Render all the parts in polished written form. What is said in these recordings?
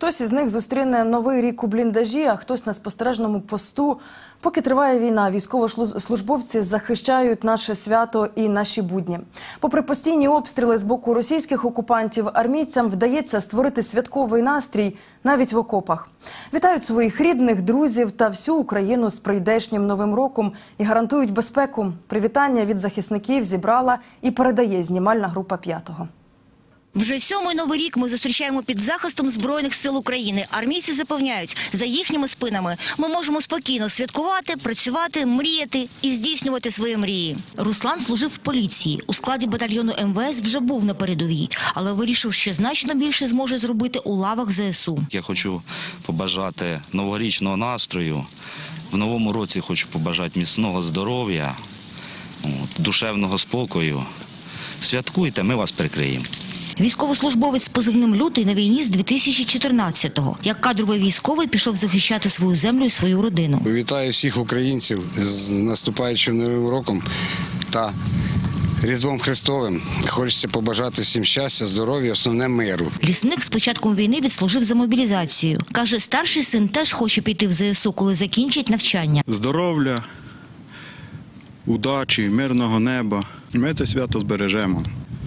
Хтось із них зустріне новий рік у бліндажі, а хтось на спостережному посту. Поки триває війна, військовослужбовці захищають наше свято і наші будні. Попри постійні обстріли з боку російських окупантів, армійцям вдається створити святковий настрій навіть в окопах. Вітають своїх рідних, друзів та всю Україну з прийдешнім Новим роком і гарантують безпеку. Привітання від захисників зібрала і передає знімальна група «П'ятого». Вже 7-й Новий рік ми зустрічаємо під захистом Збройних сил України. Армійці запевняють, за їхніми спинами ми можемо спокійно святкувати, працювати, мріяти і здійснювати свої мрії. Руслан служив в поліції. У складі батальйону МВС вже був на передовій, але вирішив, що значно більше зможе зробити у лавах ЗСУ. Я хочу побажати новорічного настрою. В новому році хочу побажати міцного здоров'я, душевного спокою. Святкуйте, ми вас прикриємо. Військовослужбовець з позивним «Лютий» на війні з 2014-го. Як кадровий військовий пішов захищати свою землю і свою родину. Вітаю всіх українців з наступаючим Новим роком та Різдвом Христовим. Хочеться побажати всім щастя, здоров'я, основне миру. Лісник з початком війни відслужив за мобілізацію. Каже, старший син теж хоче піти в ЗСУ, коли закінчить навчання. Здоров'я, удачі, мирного неба. Ми це свято збережемо.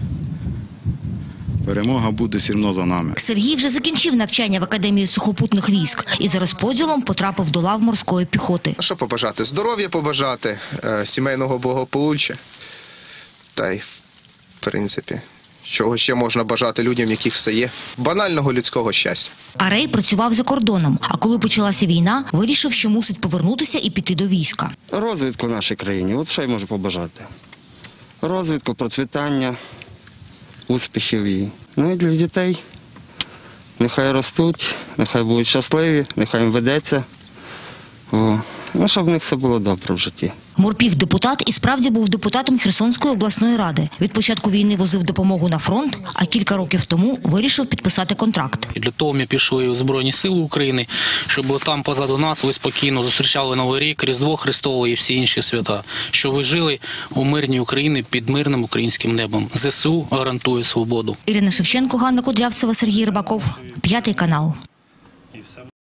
Перемога буде все одно за нами. Сергій вже закінчив навчання в Академії сухопутних військ і за розподілом потрапив до лав морської піхоти. Що побажати? Здоров'я побажати, сімейного благополуччя. Та й, в принципі, чого ще можна бажати людям, яких все є. Банального людського щастя. Арей працював за кордоном, а коли почалася війна, вирішив, що мусить повернутися і піти до війська. Розвитку в нашій країні, от що я можу побажати. Розвитку, процвітання, успіхів і для дітей. Нехай ростуть, нехай будуть щасливі, нехай їм ведеться. Щоб в них все було добре в житті. Морпіг-депутат і справді був депутатом Херсонської обласної ради. Від початку війни возив допомогу на фронт, а кілька років тому вирішив підписати контракт. І для того ми пішли у Збройні Сили України, щоб там позаду нас ви спокійно зустрічали Новий рік, Різдво Христове і всі інші свята. Щоб ви жили у мирній Україні під мирним українським небом. ЗСУ гарантує свободу. Ірина Шевченко, Ганна Кудрявцева, Сергій Рибаков. 5 канал.